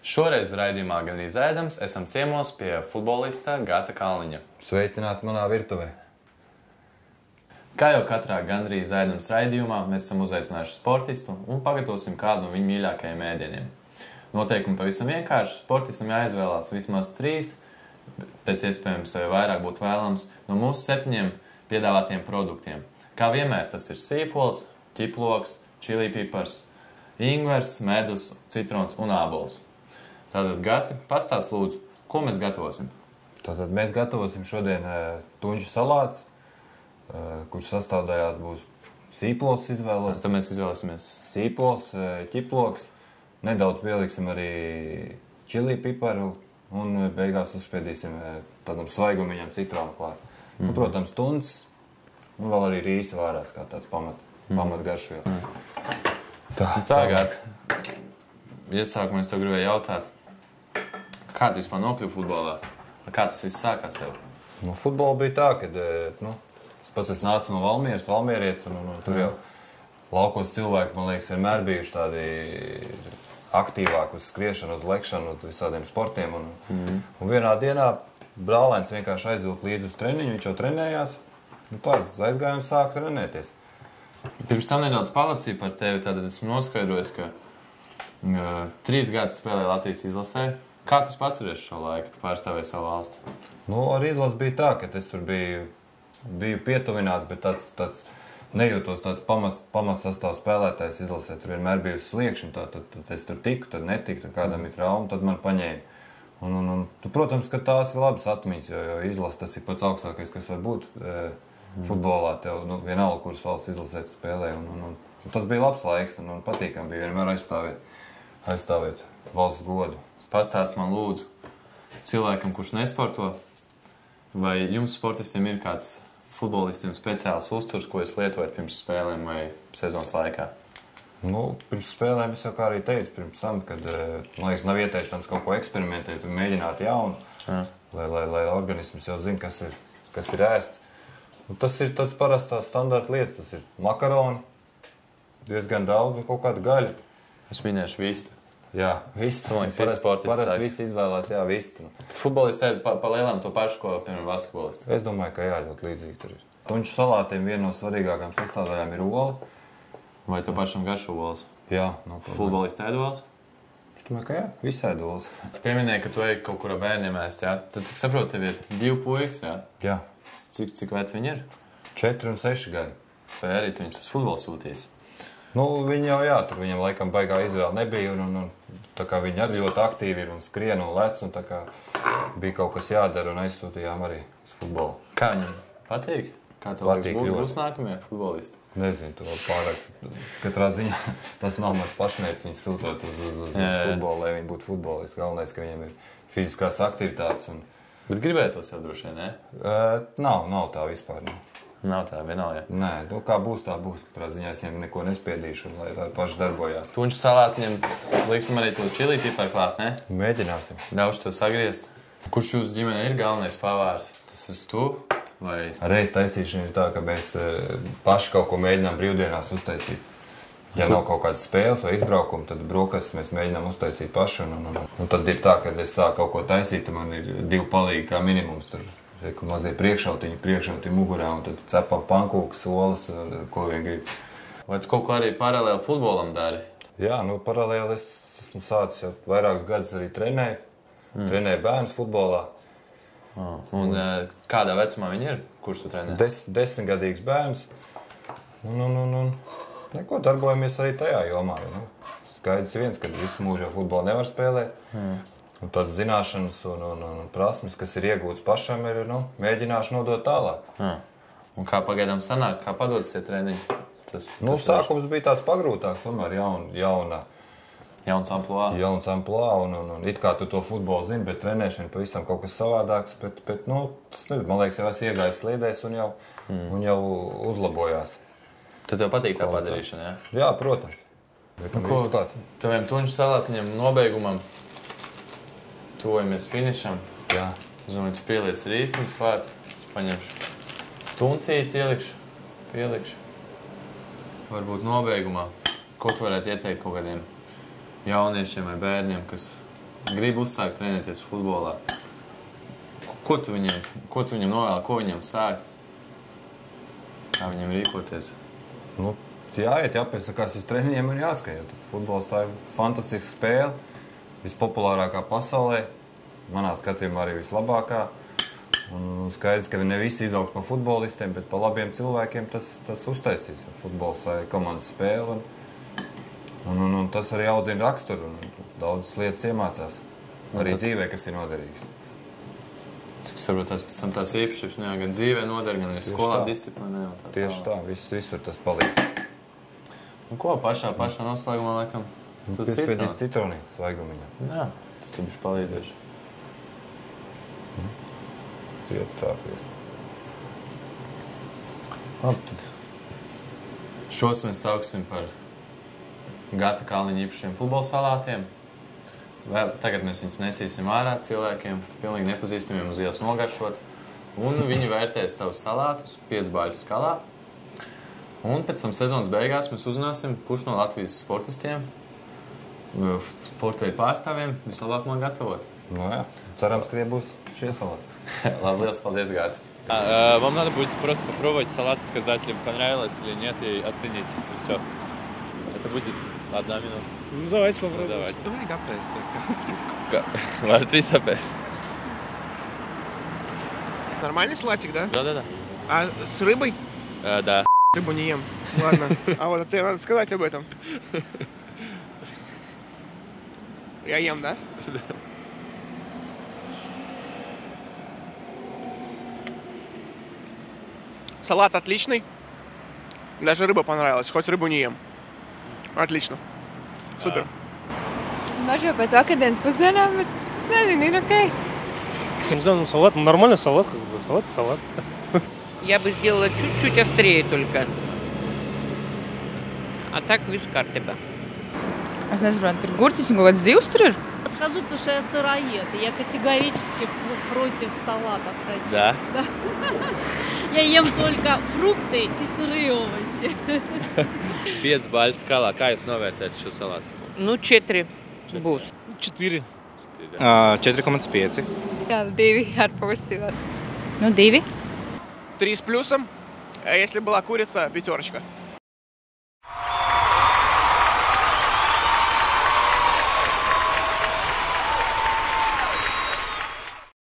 Šoreiz raidījumā Gandrīz ēdams esam ciemos pie futbolista Gata Kalniņa. Sveicināti manā virtuvē. Kā jau katrā Gandrīz ēdams raidījumā, mēs esam uzaicinājuši sportistu un pagatavosim kādu no viņa mīļākajiem ēdieniem. Noteikumi pavisam vienkārši. Sportistam jāizvēlās vismaz 3, pēc iespējams vairāk būtu vēlams, no mūsu 7 piedāvātiem produktiem. Kā vienmēr tas ir sīpols, ķiploks, čilipipars, ingvers, medus, citrons un ābols. Tātad, Gati, pastāst lūdzu, ko mēs gatavosim? Tātad mēs gatavosim šodien tunču salāts, kurš sastāvdājās būs sīpols izvēlos. Tad mēs izvēlēsimies Sīpols, ķiploks, nedaudz pieliksim arī čili piparu un beigās uzspiedīsim tādam svaigumiņam citronu klāt. Un, protams, tuncis un vēl arī rīsi vārās kā tāds pamat garšviela. Tā, Gati, iesākumā es tev gribēju jautāt, kā tu vispār nokļuvi futbolā? Kā tas viss sākās tev? Nu, futbola bija tā, kad es pats nācu no Valmieras, valmierietis, un tur jau laukos cilvēki, man liekas, vienmēr bijuši tādi aktīvāki uz skriešanu, uz lekšanu, uz visādiem sportiem. Un vienā dienā brālēns vienkārši aizvilka līdzi uz treniņu, viņš jau trenējās, un tāds aizgāja un sāka trenēties. Pirms tam nedaudz palasīju par tevi, tātad esmu noskaidrojis, ka 3 gadus spēlēji Latvijas izlasē. Kā tu atceries šo laiku, tu pārstāvēji savu valsti? Nu, ar izlasi bija tā, ka es tur biju pietuvināts, bet tāds nejūtos tāds pamatsastāv spēlētājs izlasē. Tur vienmēr bija uz sliekšņa, tad es tur tiku, tad netiku, tad kādam ir trauma, tad man paņēma. Un, protams, ka tās ir labas atmiņas, jo izlase tas ir pats augstākais, kas var būt futbolā. Tev vienalga, kuras valsts izlasē tu spēlē. Un tas bija labs laiks un patīkami bija vienmēr aizstāvēt valsts godu. Pastāst man lūdzu, cilvēkam, kurš nesporto, vai jums sportistiem ir kāds futbolistiem speciāls uzturs, ko jūs lietojat pirms spēlēm vai sezonas laikā? Nu, pirms spēlēm es jau kā arī teicu, pirms tam, kad, man liekas, nav ieteicams kaut ko eksperimentēt un mēģināt jaunu, lai organisms jau zina, kas ir ēsts. Un tas ir tāds parastās standarta lietas, tas ir makaroni, diezgan daudz un kaut kāda gaļa. Es minēšu vistu. Jā, vistu. Parasti visi izvēlās, jā, vistu. Futbolisti ir pa lielām to pašu, ko, piemēram, basketbolisti. Es domāju, ka jā, ļoti līdzīgi tur ir. Tunču salātiem viena no svarīgākām sastāvdaļām ir ola. Vai tu pašam garšo olas? Jā. Futbolisti ēd olas? Es domāju, ka jā, visi ēd olas. Tu pieminēji, ka tu ej kaut kur ar bērniem ēst, jā? Tad, cik saprotu, tev ir 2 puikas, jā? Jā. Cik veci viņi ir? 4 un 6 gadi. Vai arī tu viņus uz futbolu sūtīs? Nu, viņi jau jā, tur viņam laikam baigā izvēle nebija, un tā kā viņi arī ļoti aktīvi ir un skrien un lec, un tā kā bija kaut kas jādara, un aizsūtījām arī uz futbolu. Kā viņam patīk? Kā tev liekas būs nākamie futbolisti? Nezinu, tu vēl pārāk. Katrā ziņā tas nav mans pašmērķis viņus sūtot uz futbolu, lai viņi būtu futbolisti. Galvenais, ka viņiem ir fiziskās aktivitātes. Bet gribētos jau droši vien, ne? Nav tā vispār. Nav tā, vienalga. Nē, kā būs, tā būs. Katrā ziņā es viņiem neko nespiedīšu, lai tā paši darbojās. Tunču salātiņiem liksim arī to čili piparu klāt, ne? Mēģināsim. Ļaušu to sagriezt. Kurš jūsu ģimene ir galvenais pavārs? Tas esi tu? Vai... Reiz taisīšana ir tā, ka mēs paši kaut ko mēģinām brīvdienās uztaisīt. Ja nav kaut kādas spēles vai izbraukumi, tad brokastis mēs mēģinām uztaisīt paši. Un tad ir tā, kad es sāku kaut ko taisīt, man ir 2 palīgi kā minimums. Tur mazie priekšautiņi mugurā, un tad cepam pankūkas, olas, ko vien grib. Vai tu kaut ko arī paralēli futbolam dari? Jā, paralēli es esmu sācis jau vairākus gadus arī trenēju. Trenēju bērnus futbolā. Un kādā vecumā viņi ir? Kurš tu trenē? 10-gadīgs bērns. Un neko darbojamies arī tajā jomā. Skaidrs viens, ka visu mūžu jau futbolu nevar spēlēt. Un tās zināšanas un prasmes, kas ir iegūtas pašam, ir mēģināšu nodot tālāk. Un kā pagaidām sanāk, kā padodas tie treniņi? Sākums bija tāds pagrūtāks, tomēr Jauns amplua. Jauns amplua, un it kā tu to futbolu zini, bet trenēšana pavisam kaut kas savādāks. Bet tas nezinu, man liekas, jau es iegājis sliedēs un jau uzlabojās. Tad tev patīk tā padarīšana, jā? Jā, protams. Ko taviem tunču salātiņiem nobeigumam tuvojamies finišam? Jā. Es domāju, tu pieliec rīsiņas klāt. Es paņemšu tuncīti, pielikšu. Varbūt nobeigumā. Ko tu varētu ieteikt kaut kādiem jauniešiem vai bērniem, kas grib uzsākt trenēties futbolā. Ko tu viņam novēl, ko viņam sākt? Kā viņam rīkoties? Nu, jāiet, jāpiesakās uz treniņiem un jāskrien. Futbols tā ir fantastiska spēle, vispopulārākā pasaulē, manā skatījumā arī vislabākā. Un skaidrs, ka ne visi izaugs par futbolistiem, bet par labiem cilvēkiem tas uztaisīs. Futbols tā ir komandas spēle, un tas arī audzina raksturu, un daudzas lietas iemācās. Arī dzīvē, kas ir noderīgs. Tas varbūt pēc tam tās īpašības, gan dzīvē noder, gan arī skolā disciplinē. Tieši tā, visur tas palīdz. Un ko pašā noslēgumā, laikam? Piespiedīs citronī svaigumiņā. Jā, tas ir bišķi palīdzējuši. Ciet stāties. Labi, tad. Šos mēs sauksim par Gata Kalniņa īpašiem futbola salātiem. Tagad mēs viņus nesīsim ārā cilvēkiem, pilnīgi nepazīstamiem uz ielas nogaršot. Un viņi vērtēs tavus salātus 5 bāļu skalā. Un pēc tam sezonas beigās mēs uzzināsim, kurš no Latvijas sportistiem, sporta veidu pārstāvjiem vislabāk man gatavot. Ну jā, cerams, ka tie būs šie salāti. Ладно, liels paldies, Гата. Вам надо будет просто попробовать салат, сказать, ли понравилось или нет, и оценить. И все. Это будет 1 минута. Nu, давайте попробуем. Давайте. Что вы капаете? Varat visu apēst. Нормальный салатик, да? Да. А с рыбой? Да. Рыбу не ем. Ладно. А вот тебе надо сказать об этом. Я ем, да? Да. Салат отличный. Даже рыба понравилась, хоть рыбу не ем. Отлично. Супер. Dažu pēc vakardienas pusdienām, bet nezinu, ir okei. Не знаю, салат, нормальный салат, как бы, салат. Я бы сделала чуть-чуть острее только. А так вискартеба. Es nesaprotu, tur gurķis un kaut kāds zivs tur ir? Подхожу, потому что я сыроед, и я категорически против салатов таких. Да? Да. Я ем только фрукты и сырые овощи. 5 bāļu skalā. Kā jūs novērtējat šo salātu? Ну, 4 būs. 4. 4,5. Jā, 2 ar porciju. Nu, 2. 3 с плюсом. А если была курица, 5.